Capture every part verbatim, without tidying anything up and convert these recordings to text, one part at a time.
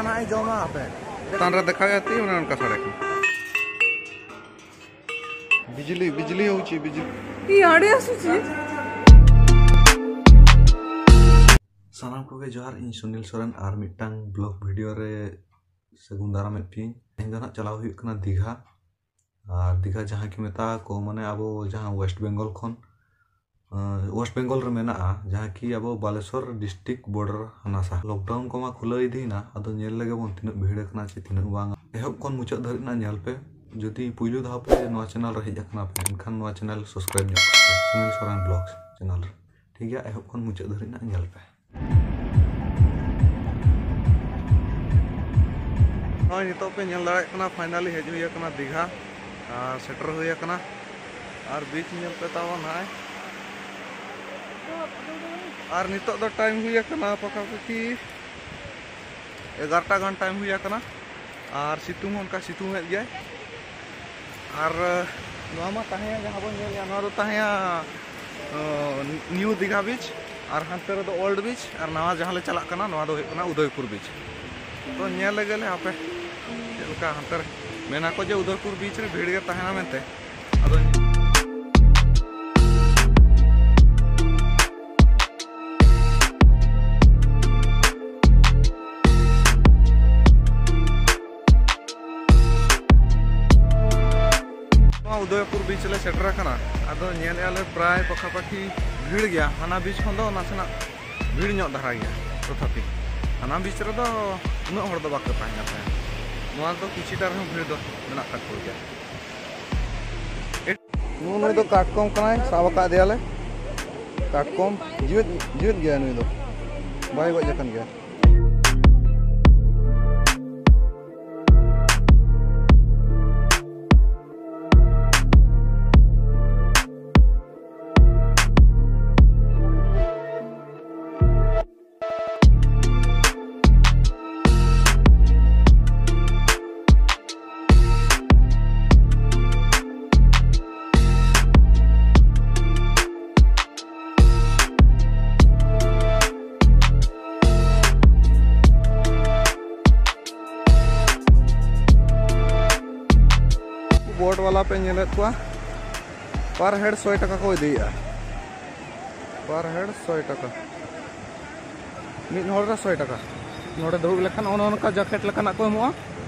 ना जमा पे तान रे देखा जाती है उनका सड़क बिजली बिजली होची बिजली याडे आसुची सानाम को के जोहार इन सुनील सोरेन आर मिटांग ब्लॉग वीडियो रे सगुन दारा में पी हिंदा चलाव हुई कना दीघा और दीघा जहाँ की मेता को माने अब जहाँ वेस्ट बेंगल खन वेस्ट बेंगल रे मेना जहाँ की अब बालेश्वर डिस्ट्रिक्ट बॉर्डर हनासा लॉकडाउन को मा खुला इदीना अदो नेल लगे बन तीन भीड़ कना चे तीन बांग एहब कोन मुचा धरि ना नेल पे जदि पुइलु धाव पे नवा चैनल रे हेजना पे एनखान नवा चैनल सब्सक्राइब न्यो सुनील सोरेन ब्लॉग्स चैनल ठीक है एहब कोन मुचा धरि ना नेल पे नॉय नितो पे नेल दाड़े कना फाइनली हेज हुई कना दीघा और सेटर हुई कना और बीच नेल पे तावन हाय और नितो दो टाइम हुई कना पकापकी एगारटा गान टाइम हुई कना और सितुंग उनका सितुंग हेज गया और नवा मा ताहे जहां बन नेल नवा दो ताहे न्यू दीघा बीच और हांते रे दो ओल्ड बीच और नवा जहां ले चला कना नवा दो कना उदयपुर बीच तो नेल लगेले आपे चलका हांते मेना को जे उदयपुर बीच रे भीड़ गे ताहेना मेनते अदो उदयपुर बीच ले सेटर कना अदो नेल आले प्राय पखापाखी भीड़ गया हाना बीच खन दो नासना भीड़ ᱧᱚᱜ धारा गया तथापि हाना बीच रे दो उना हर दो बाक ताहेना ताहे नोआ दो किछिटा रे भीड़ दो मेना तक गया नु नु दो काटकम कनाय सावका देयाले काटकम जीवित जीवित गया नु दो बाय गय जखन गया बोट वाला पे नेलेत को पर हेड सौ टका को दिया पर हेड सौ टका मिन होर रे सौ टका नोडे दुब लेखान ओन ओनका जैकेट लेखान को एमोआ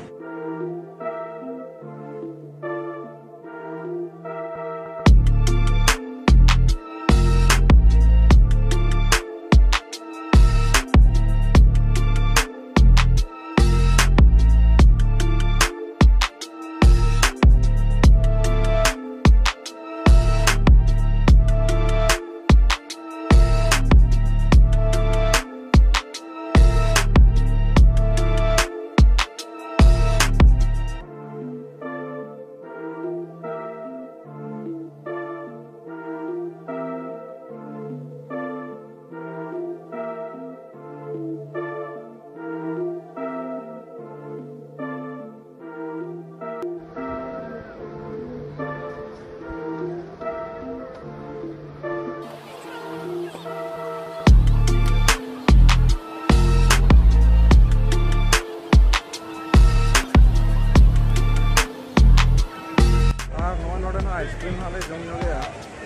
आइसक्रीम हाले जम गया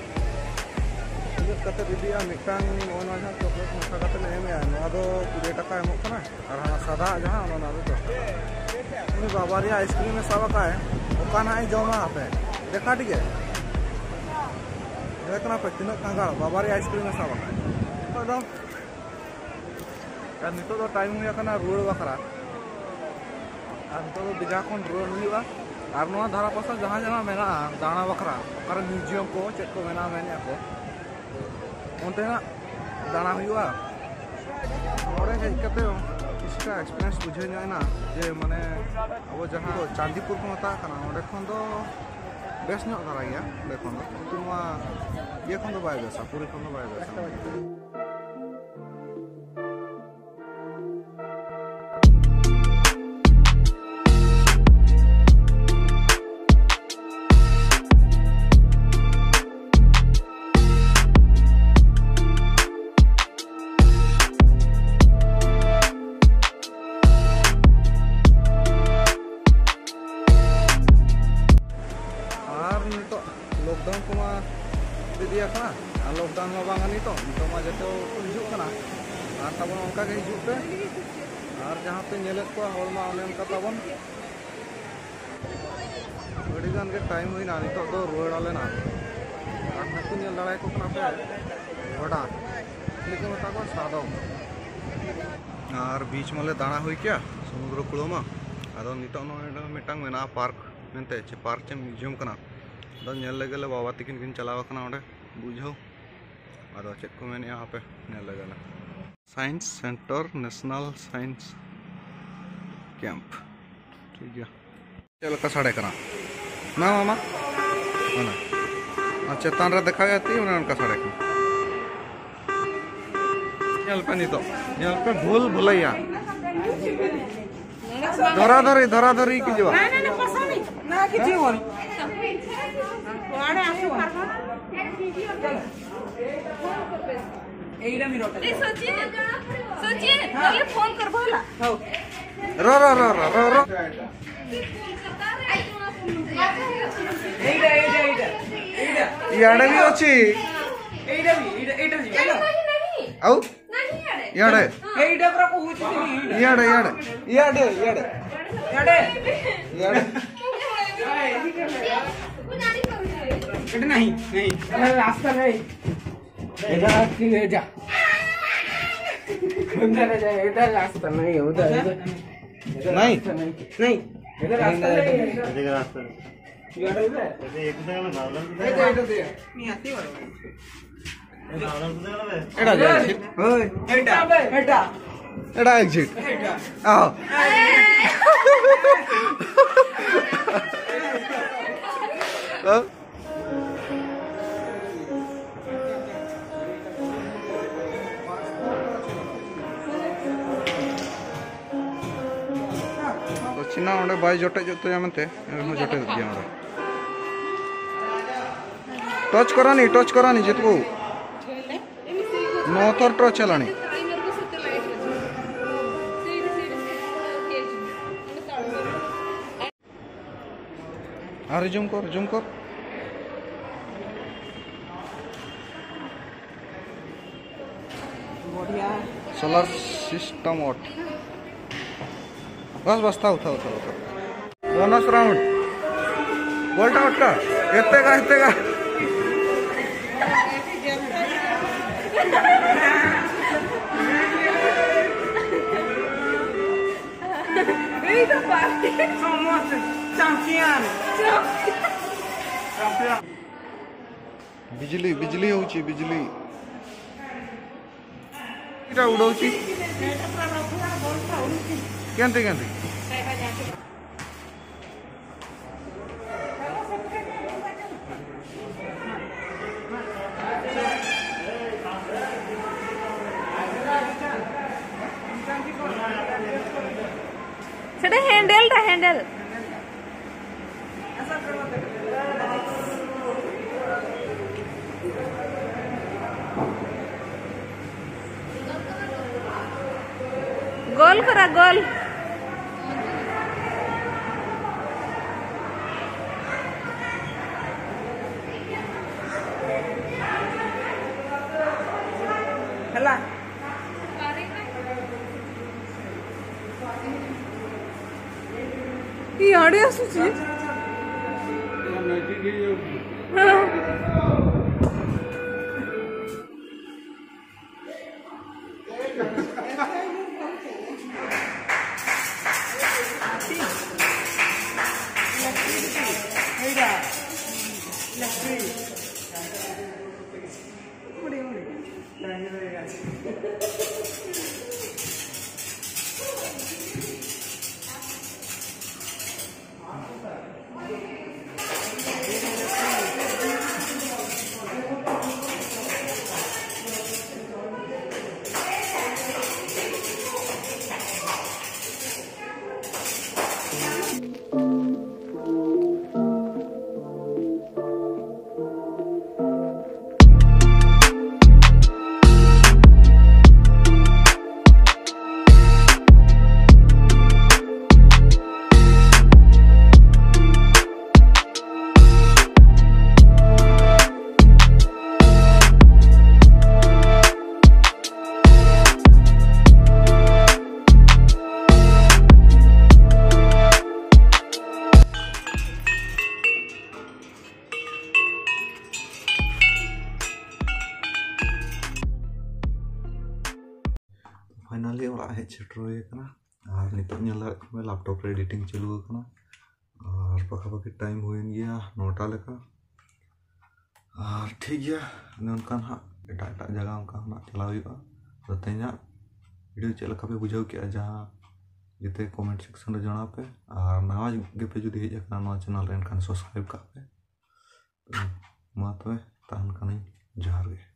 कते दीदी मिटांग ओना जहां चॉकलेट मखा कते ले एमे नवा दो बीस टका एमो कना और हां सादा जहां ओना दो उनी बाबारी आइसक्रीम में सावा का है ओका ना जमा आपे देखा ठीक है देखना पे तीन कांगा बाबारी आइसक्रीम में सावा का तो यार नितो दो टाइम हुई कना रोड बखरा और नितो दो दिघा खन रोड हुईवा और नवा धारा पासा जहाँ जहाँ मेना दाना बखरा और म्यूजियम को चेक को मेना मेने को उनते ना दाना हुआ और हेज कते इसका एक्सपीरियंस बुझे जाए ना जे माने अब जहाँ चांदीपुर को मता कना ओडे खन दो बेस नो धारा गया देखो तो नवा ये खन दो बाय बेसा पूरी खन दो बाय बेसा इदिया खाना लॉकडाउन में बांगा नितो नितो मा जते को हिजुक खाना आर तबन उनका के हिजुक पे और जहां पे नेलेत को हॉल मा ओने उनका तबन बड़ी गान के टाइम हुई ना नितो दो रुवाड़ आले ना आर नकु नेल लड़ाई को खाना पे बड़ा लेकिन मता को सादो और बीच में दाणा हुई क्या समुद्र कुलो मा आदो नितो नो मिटांग मेना पार्क मेनते चे पार्क चे म्यूजियम कना दो नेल लगेले बाबा तिकिन किन चलावा कना ओडे बुझो आदो चेक को मेन यहाँ पे नेल लगेले science centre national science camp ठीक है चल का साड़े कना ना मामा ना चेतान रे देखा जाती है उनका साड़े कना नेल पे नितो नेल पे भूल भुलैया धरा धरी धरा धरी की जवा ना ना ना पसंद ना की जीवन वाडे आसु पारबा एइडा मी रोटा ए सोचिए सोचिए पहले फोन कर बोला हो रो रो रो रो रो एइडा एइडा एइडा एइडा याडे भी अछि एइडा भी एइडा एइडा जी नहीं नहीं आउ नहीं याडे एइडा पर को होछि याडे याडे याडे याडे याडे याडे एटा नहीं नहीं रास्ता नहीं इधर की ले जा उधर जा इधर रास्ता नहीं है उधर नहीं नहीं इधर रास्ता नहीं इधर रास्ता याडे इधर एक जगह में भावलन इधर इधर दे मी आती बरो एटा जा ओए एटा एटा एटा एग्जिट आओ तो चिना ओंडे बाय जोटे जोते जामते एनो जोटे दिया ओंडे टच करानी टच करानी जितको नो थर टच चलानी अरे जूम कर जूम कर बढ़िया सोलर सिस्टम आउट बस बस था उठा उठा उठा बोनस राउंड बोल्ट आउट का इतने का इतने का बिजली बिजली होची बिजली इटा उडोची केंते केंते सेटा हैंडल टा हैंडल गोल करा गोल हला ये आड़े आसुची सेटर हुई कना और नितोग नेल दाड़ेग खान लैपटॉप रे एडिटिंग चालू कना और पखापाखि टाइम हुईन गया नौटा लेका और ठीक गया उनकान हाँ एटा एटा जगह उनका ना चला हुआ तो तेना वीडियो चल लका पे बुझाव के जहाँ जिते कमेंट सेक्शन रे जाना पे और नवा गेपे जुदी हेज अकना नवा चैनल रे एनखान सब्सक्राइब का पे तो मा तबे ताहन कनी जोहार गे।